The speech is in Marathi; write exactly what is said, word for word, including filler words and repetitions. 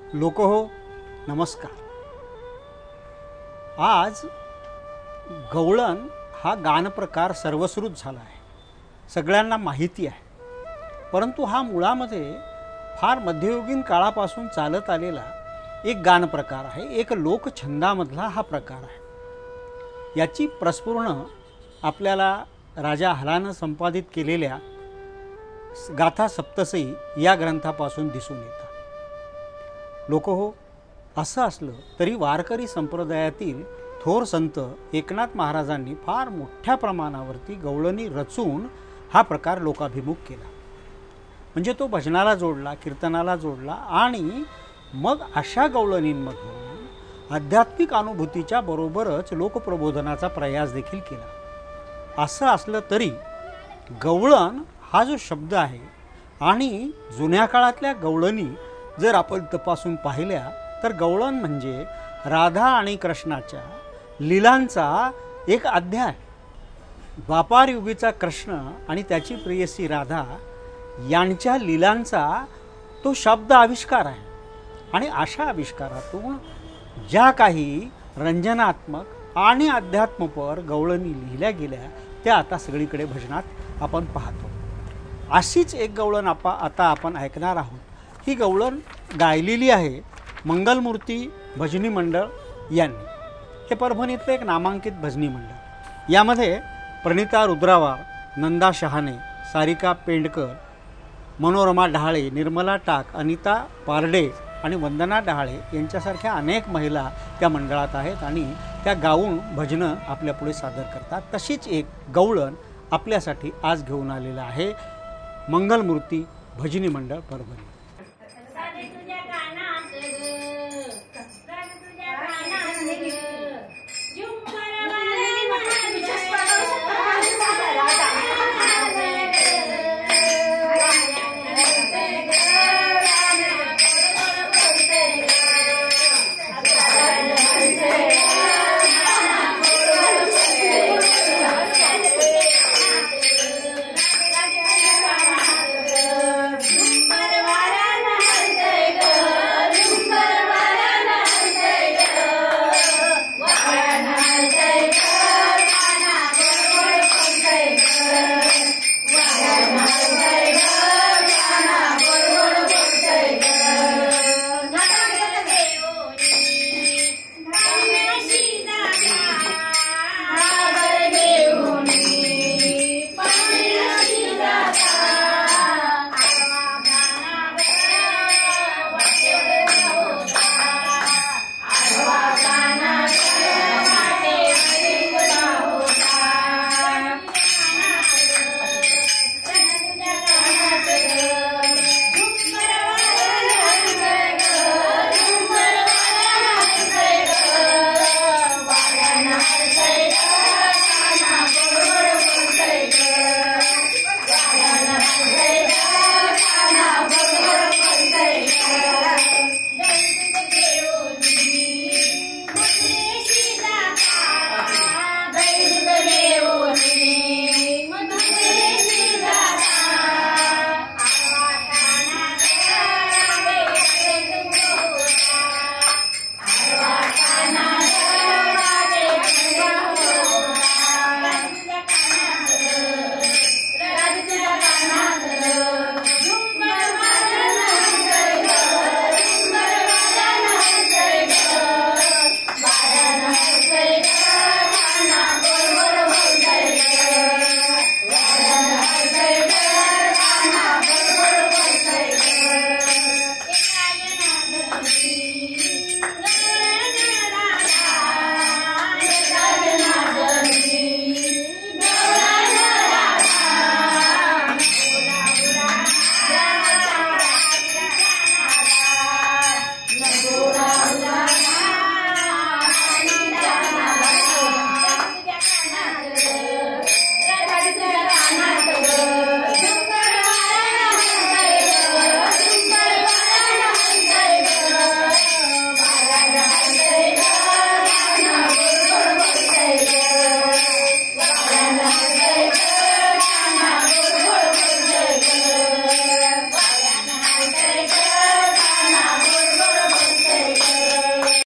लोक हो नमस्कार। आज गवळण हा गान प्रकार सर्वश्रुत झाला आहे, सगळ्यांना माहिती आहे। परंतु हा मुळामध्ये फार मध्ययुगीन काळापासून चालत आलेला एक गान प्रकार आहे, एक लोकछंदामधला हा प्रकार आहे। याची प्रस्फुरण आपल्याला राजा हलानं संपादित केलेल्या गाथा सप्तसई या ग्रंथापासून दिसून येतात। लोक हो, असं असलं तरी वारकरी संप्रदायातील थोर संत एकनाथ महाराजांनी फार मोठ्या प्रमाणावरती गवळणी रचून हा प्रकार लोकाभिमुख केला। म्हणजे तो भजनाला जोडला, कीर्तनाला जोडला आणि मग अशा गवळणींमधून आध्यात्मिक अनुभूतीच्या बरोबरच लोकप्रबोधनाचा प्रयास देखील केला। असं असलं तरी गवळण हा जो शब्द आहे आणि जुन्या काळातल्या गवळणी जर आपण तपासून पाहिल्या तर गवळण म्हणजे राधा आणि कृष्णाच्या लीलांचा एक अध्याय। द्वापार युगीचा कृष्ण आणि त्याची प्रेयसी राधा यांच्या लीलांचा तो शब्द आविष्कार आहे। आणि अशा आविष्कारातून ज्या काही रंजनात्मक आणि अध्यात्मपर गवळणी लिहिल्या गेल्या त्या आता सगळीकडे भजनात आपण पाहतो। अशीच एक गवळण आपा आता आपण ऐकणार आहोत। ही गवळण गायलेली आहे मंगलमूर्ती भजनी मंडळ यांनी। हे परभणीतलं एक नामांकित भजनी मंडळ। यामध्ये प्रणिता रुद्रावार, नंदा शहाणे, सारिका पेंडकर, मनोरमा ढाळे, निर्मला टाक, अनिता पारडे आणि वंदना ढाळे यांच्यासारख्या अनेक महिला त्या मंडळात आहेत आणि त्या गाऊन भजनं आपल्या पुढे सादर करतात। तशीच एक गवळण आपल्यासाठी आज घेऊन आलेलं आहे मंगलमूर्ती भजनी मंडळ परभणी।